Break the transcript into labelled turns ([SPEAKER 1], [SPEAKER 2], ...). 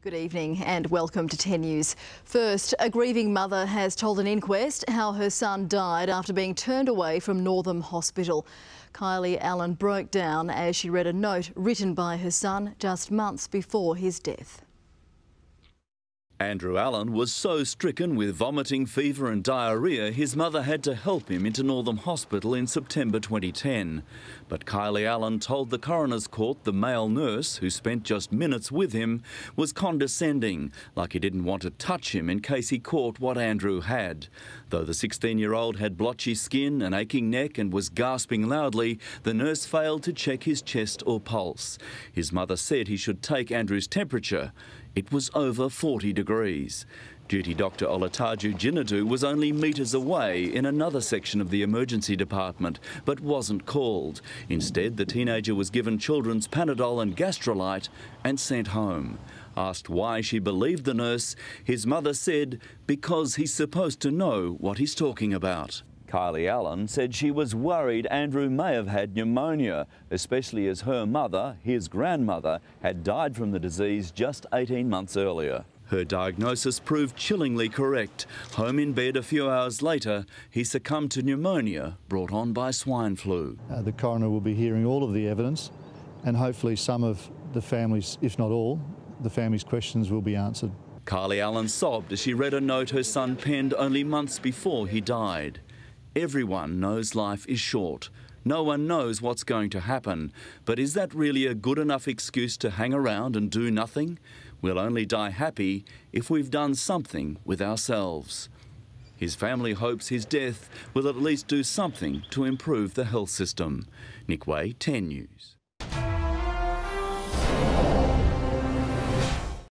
[SPEAKER 1] Good evening and welcome to 10 News. First, a grieving mother has told an inquest how her son died after being turned away from Northam Hospital. Kylie Allen broke down as she read a note written by her son just months before his death.
[SPEAKER 2] Andrew Allen was so stricken with vomiting, fever and diarrhoea, his mother had to help him into Northam Hospital in September 2010. But Kylie Allen told the coroner's court the male nurse, who spent just minutes with him, was condescending, like he didn't want to touch him in case he caught what Andrew had. Though the 16-year-old had blotchy skin, an aching neck and was gasping loudly, the nurse failed to check his chest or pulse. His mother said he should take Andrew's temperature. It was over 40 degrees. Duty doctor Olataju Jinadu was only metres away in another section of the emergency department, but wasn't called. Instead, the teenager was given children's Panadol and Gastrolite and sent home. Asked why she believed the nurse, his mother said, because he's supposed to know what he's talking about. Kylie Allen said she was worried Andrew may have had pneumonia, especially as her mother, his grandmother, had died from the disease just 18 months earlier. Her diagnosis proved chillingly correct. Home in bed a few hours later, he succumbed to pneumonia brought on by swine flu.
[SPEAKER 3] The coroner will be hearing all of the evidence and hopefully some of the families, if not all, the families' questions will be answered.
[SPEAKER 2] Kylie Allen sobbed as she read a note her son penned only months before he died. Everyone knows life is short. No one knows what's going to happen. But is that really a good enough excuse to hang around and do nothing? We'll only die happy if we've done something with ourselves. His family hopes his death will at least do something to improve the health system. Nick Way, 10 News.